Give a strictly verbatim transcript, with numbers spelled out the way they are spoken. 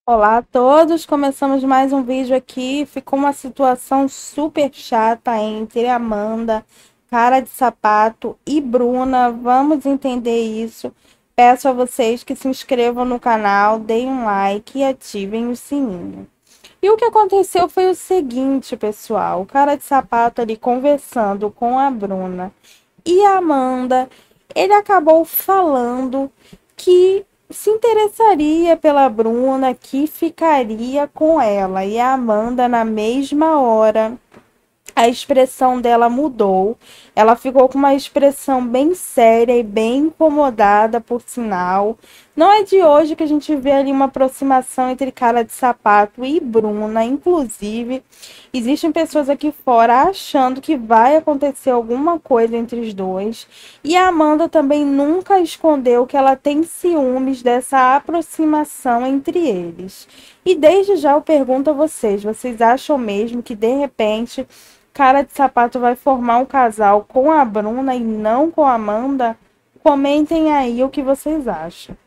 Olá a todos, começamos mais um vídeo aqui. Ficou uma situação super chata entre Amanda, Cara de Sapato e Bruna. Vamos entender isso. Peço a vocês que se inscrevam no canal, deem um like e ativem o sininho. E o que aconteceu foi o seguinte, pessoal. O Cara de Sapato ali conversando com a Bruna e a Amanda, ele acabou falando que se interessaria pela Bruna, que ficaria com ela. E a Amanda, na mesma hora, a expressão dela mudou. Ela ficou com uma expressão bem séria e bem incomodada, por sinal. Não é de hoje que a gente vê ali uma aproximação entre Cara de Sapato e Bruna. Inclusive, existem pessoas aqui fora achando que vai acontecer alguma coisa entre os dois. E a Amanda também nunca escondeu que ela tem ciúmes dessa aproximação entre eles. E desde já eu pergunto a vocês: vocês acham mesmo que de repente Cara de Sapato vai formar um casal com a Bruna e não com a Amanda? Comentem aí o que vocês acham.